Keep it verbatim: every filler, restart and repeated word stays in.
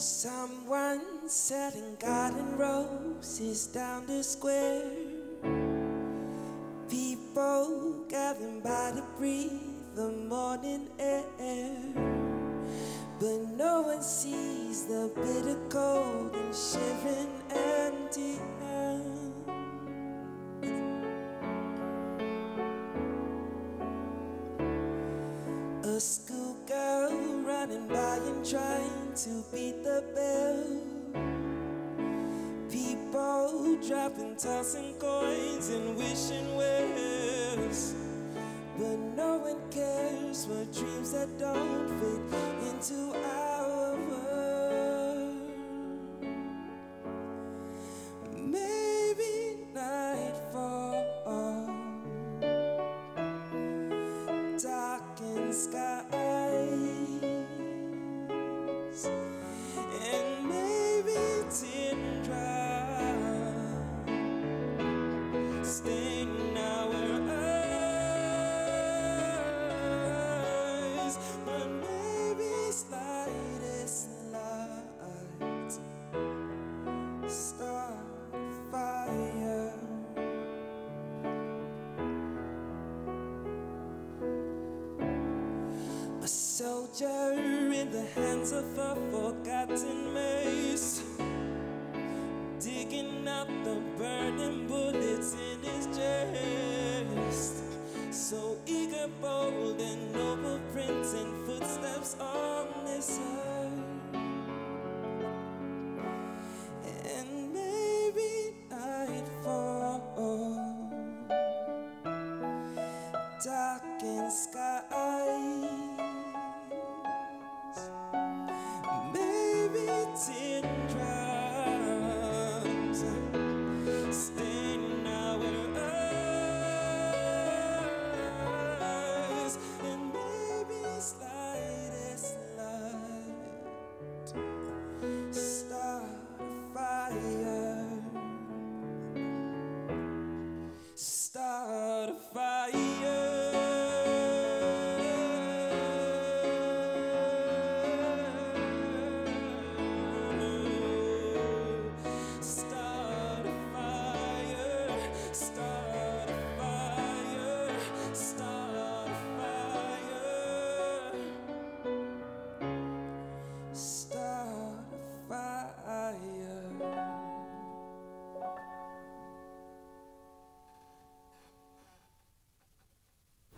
Someone selling garden roses down the square. People gathering by to breathe the morning air. But no one sees the bitter cold and shivering empty hands. A schoolgirl running by and trying to beat the bell. People dropping, tossing coins and wishing wells. But no one cares for dreams that don't fit into our world. Maybe nightfall, darkened skies, and maybe teardrops stain our eyes. But maybe slightest light start a fire. A soldier in the hands of a forgotten mace, digging out the burning bullets in his chest. So eager, bold, and noble, prince